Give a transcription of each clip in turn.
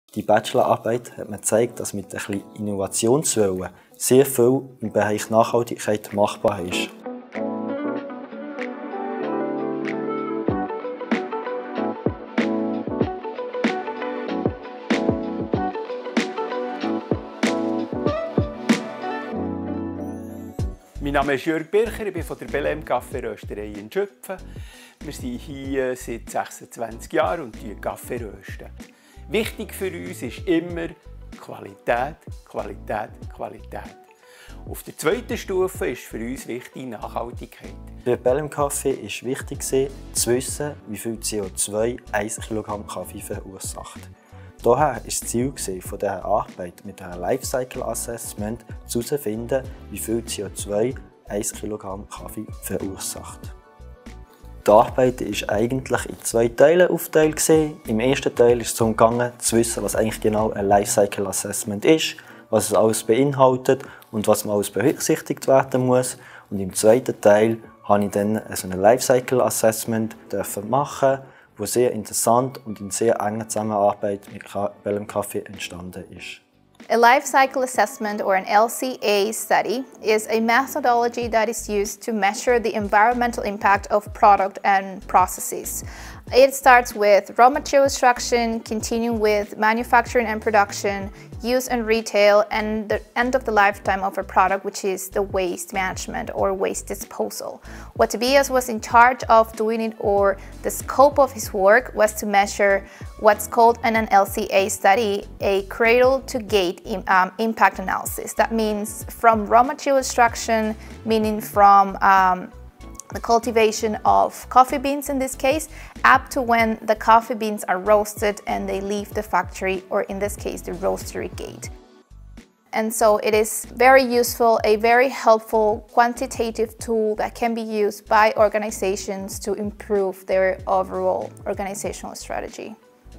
Die Bachelorarbeit hat mir gezeigt, dass mit ein bisschen Innovationswillen sehr viel im Bereich Nachhaltigkeit machbar ist. Mein Name ist Jörg Bircher, ich bin von der Belem Kaffeerösterei in Schüpfen. Wir sind hier seit 26 Jahren und rösten Kaffee. Wichtig für uns ist immer Qualität, Qualität, Qualität. Auf der zweiten Stufe ist für uns wichtig Nachhaltigkeit. Für Belem Kaffee war wichtig, zu wissen, wie viel CO2 1 Kilogramm Kaffee verursacht. Daher war das Ziel dieser Arbeit mit einem Lifecycle Assessment herauszufinden, wie viel CO2 1 Kilogramm Kaffee verursacht. Die Arbeit war eigentlich in 2 Teile aufgeteilt. Im ersten Teil ging es darum, zu wissen, was eigentlich genau ein Lifecycle Assessment ist, was es alles beinhaltet und was man alles berücksichtigt werden muss. Und im zweiten Teil durfte ich dann ein Lifecycle Assessment machen, das sehr interessant und in sehr enger Zusammenarbeit mit Belem Kaffee entstanden ist. A life cycle assessment, or an LCA study, is a methodology that is used to measure the environmental impact of product and processes. It starts with raw material extraction, continuing with manufacturing and production, use and retail, and the end of the lifetime of a product, which is the waste management or waste disposal. What Tobias was in charge of doing it, or the scope of his work, was to measure what's called an LCA study, a cradle-to-gate impact analysis. That means from raw material extraction, meaning from the cultivation of coffee beans in this case, up to when the coffee beans are roasted and they leave the factory, or in this case the roastery gate. And so it is very useful, a very helpful quantitative tool that can be used by organizations to improve their overall organizational strategy.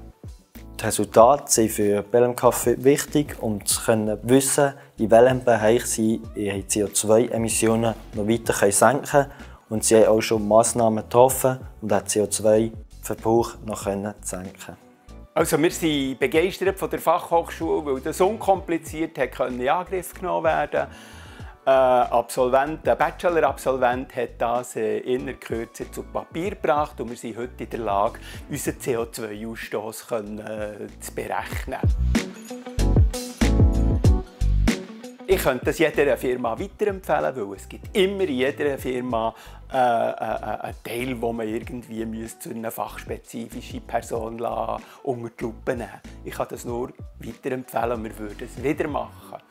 Die Resultate sind für Belem Kaffee wichtig, um zu wissen, in welchem Bereich sie ihre CO2-Emissionen noch weiter senken können. Und sie haben auch schon Massnahmen getroffen, um den CO2-Verbrauch noch senken. Also wir sind begeistert von der Fachhochschule, weil das unkompliziert in Angriff genommen werden konnte. Ein Bachelor-Absolvent hat das in Kürze zu Papier gebracht und wir sind heute in der Lage, unseren CO2-Ausstoß zu berechnen. Ich könnte das jeder Firma weiterempfehlen, weil es gibt immer in jeder Firma einen Teil, wo man irgendwie zu einer fachspezifischen Person unter die Lupe nehmen. Ich kann das nur weiterempfehlen und wir würden es wieder machen.